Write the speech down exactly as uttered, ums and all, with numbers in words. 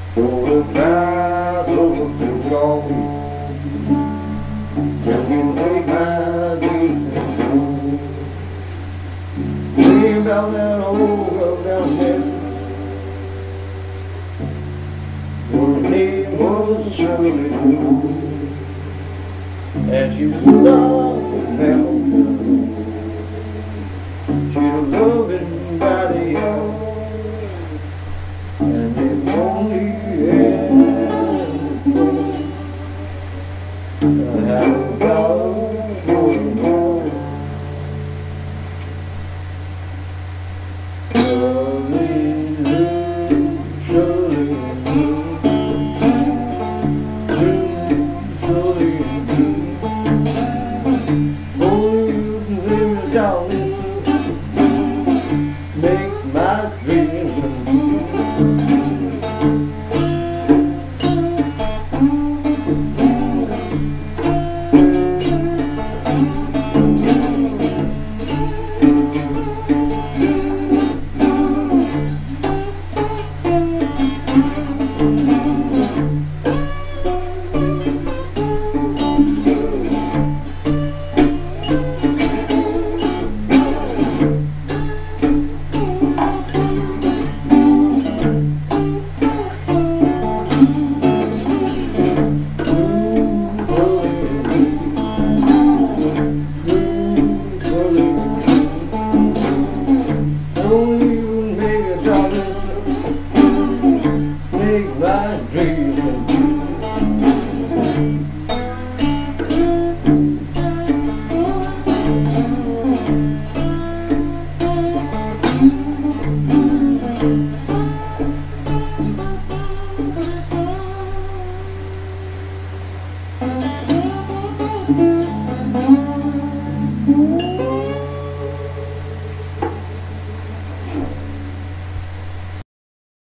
For the past over too long, just can take my dreams and go. Dream about that old girl down there, her name was Shirley, and she was loving family. She was loving body, and if only I had a dollar for you more. Shirley, Shirley, Shirley, oh, you can live it down this, make my dreams come true. Make my dreams come true. Thank you.